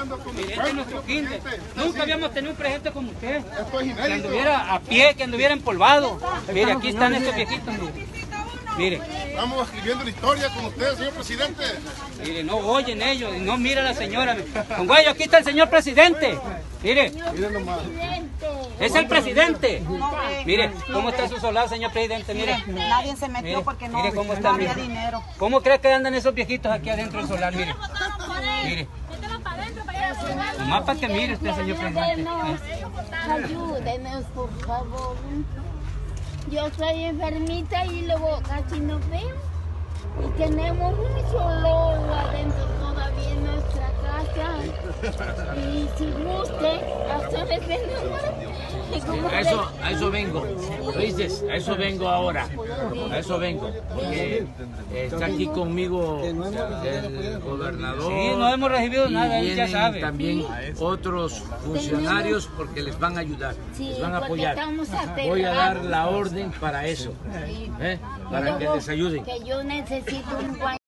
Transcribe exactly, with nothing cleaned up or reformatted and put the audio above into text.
Mire, este es nuestro kinder. Nunca habíamos tenido un presidente como usted. Esto es inédito. Que anduviera a pie, que anduviera empolvado. Mire, aquí están estos viejitos, mire. Mire. Estamos escribiendo la historia con usted, señor presidente. Mire, no oyen ellos, y no mira la señora. Con güey, aquí está el señor presidente. Mire. Es el presidente. Mire, ¿cómo está su solar, señor presidente? Mire. Nadie se metió Mire, porque no, mire cómo está, no había mire. dinero. ¿Cómo cree que andan esos viejitos aquí adentro del solar? Mire. Mire. Nomás para que mire usted, señor presidente. Ayúdenos, por favor. Yo soy enfermita y luego casi no veo. Y tenemos mucho lobo adentro todavía en nuestra casa. Y si guste, hasta les vendemos. A eso, a eso vengo, ¿oíste? A eso vengo ahora, a eso vengo, porque está aquí conmigo el gobernador. Sí, no hemos recibido nada, él ya sabe. También otros funcionarios porque les van a ayudar, les van a apoyar. Voy a dar la orden para eso, ¿eh? Para que les ayuden. Que yo necesito un